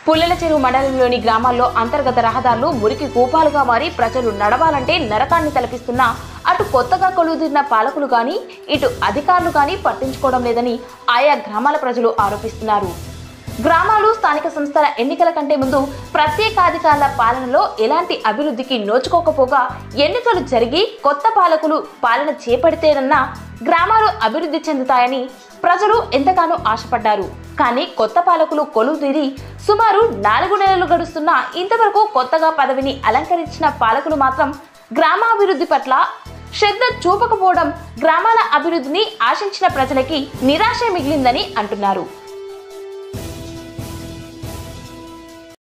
పుల్లల చెరువు మండలంలోని గ్రామాల్లో అంతర్గత రహదారులు మురికి కూపాలుగా మారి ప్రజలు నడవాలంటే నరకాన్ని తలపిస్తున్న అటు కొత్తగా కొలువుదీరిన పాలకులు గాని ఇటు అధికారులు గాని పట్టించుకోవడం లేదని ఆయా గ్రామాల ప్రజలు ఆరోపిస్తున్నారు. గ్రామాలు స్థానిక సంస్థల ఎన్నికల కంటే ముందు ప్రత్యేకాధికారుల పాలనలో ఎలాంటి అభివృద్ధికి నోచుకోకపోగా ఎన్నికలు జరిగి కొత్త పాలకులు పాలన చేపడితేనన్నా గ్రామాలు అభివృద్ధి చెందుతాయని ప్రజలు ఎంతగానో ఆశపడ్డారు. కానీ కొత్త పాలకులు కొలువుదీరి సుమారు 4 నెలలు గడుస్తున్నా ఇంతవరకు కొత్తగా పదవిని అలంకరించిన పాలకులు మాత్రం గ్రామాభివృద్ధి పట్ల శ్రద్ధ చూపకపోవడం గ్రామాల అభివృద్ధిని ఆశించిన ప్రజలకి నిరాశ మిగిలిందని అంటున్నారు.